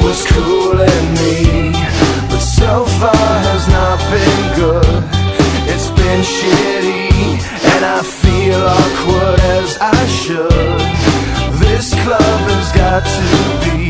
was cooling me, but so far has not been good. It's been shitty, and I feel awkward as I should. This club has got to be